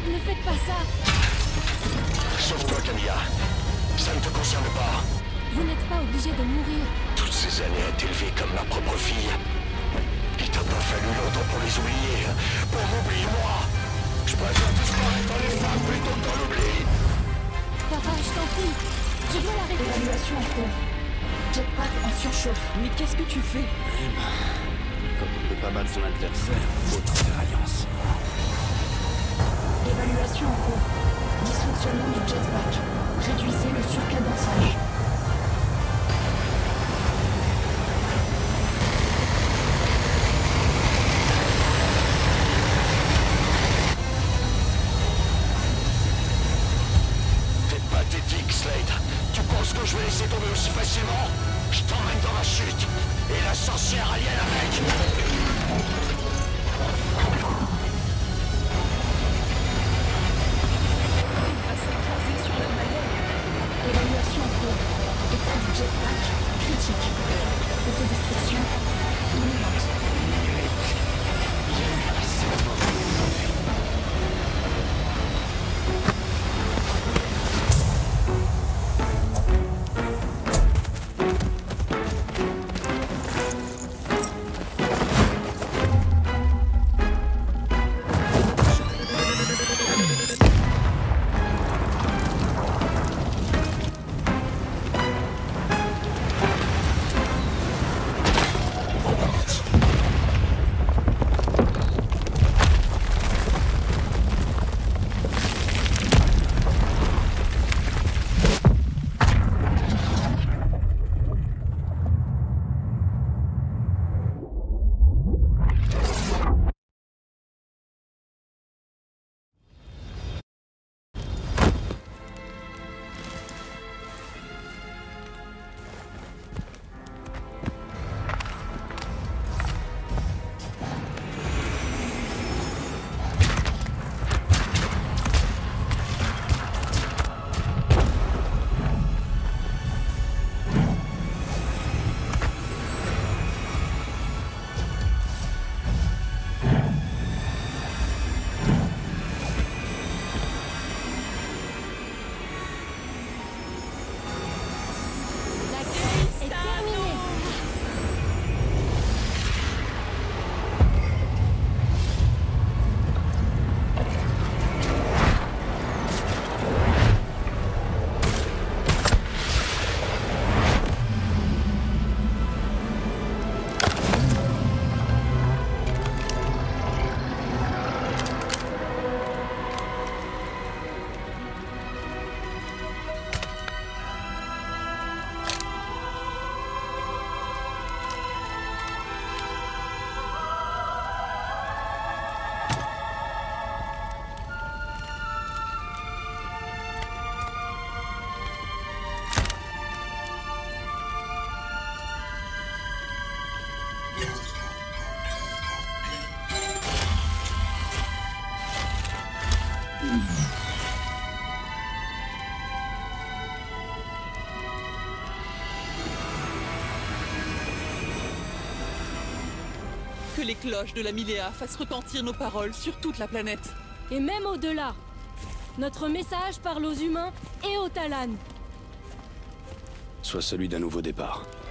Ne faites pas ça! Sauve-toi, Camilla. Ça ne te concerne pas. Vous n'êtes pas obligé de mourir. Toutes ces années à t'élever comme ma propre fille. Il t'a pas fallu longtemps pour les oublier. Pour m'oublier, moi. Je préfère disparaître dans les femmes plutôt que dans l'oubli. Papa, je t'en prie. Je dois l'arrêter. Évaluation en cours. Jetpack en surchauffe. Mais qu'est-ce que tu fais? Quand on ne peut pas battre son adversaire, autant faire alliance. Évaluation en cours. Dysfonctionnement du jetpack. Réduisez le surcadençage. T'es pathétique, Slade. Tu penses que je vais laisser tomber aussi facilement? Je t'emmène dans ma chute. Et la sorcière alien avec. Évaluation en cours. État du jetpack critique. Autodestruction imminente. L'accueil est terminé. Que les cloches de la Milléa fassent retentir nos paroles sur toute la planète. Et même au-delà. Notre message parle aux humains et aux Talans. Soit celui d'un nouveau départ.